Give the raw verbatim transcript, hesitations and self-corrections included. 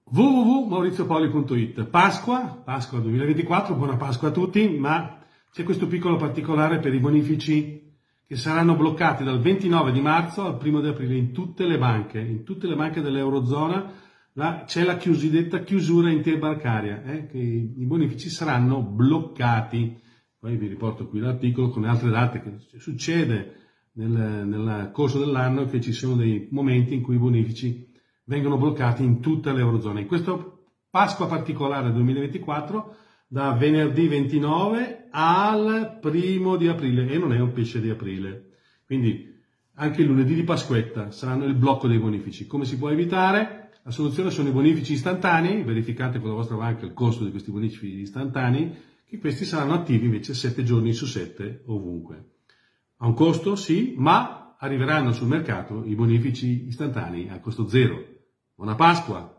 w w w punto maurizio poli punto it. Pasqua, Pasqua duemilaventiquattro, buona Pasqua a tutti, ma c'è questo piccolo particolare per i bonifici che saranno bloccati dal ventinove di marzo al primo di aprile in tutte le banche, in tutte le banche dell'Eurozona. C'è la cosiddetta chiusura interbancaria, eh, che i bonifici saranno bloccati. Poi vi riporto qui l'articolo con altre date che succede nel, nel corso dell'anno, che ci sono dei momenti in cui i bonifici vengono bloccati in tutta l'Eurozona. In questo Pasqua particolare duemilaventiquattro, da venerdì ventinove al primo di aprile, e non è un pesce di aprile. Quindi anche il lunedì di Pasquetta saranno il blocco dei bonifici. Come si può evitare? La soluzione sono i bonifici istantanei. Verificate con la vostra banca il costo di questi bonifici istantanei, che questi saranno attivi invece sette giorni su sette ovunque. Ha un costo? Sì, ma arriveranno sul mercato i bonifici istantanei a costo zero. Buona Pasqua!